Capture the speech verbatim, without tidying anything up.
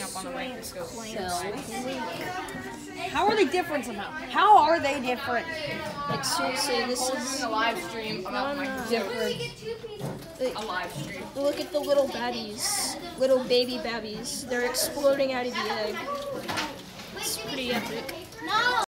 up on a microscope. How are they different somehow? How are they different? Like seriously, this is A live stream about my Different. like, a live stream. look at the little babbies, little baby babbies. They're exploding out of the egg. It's pretty epic.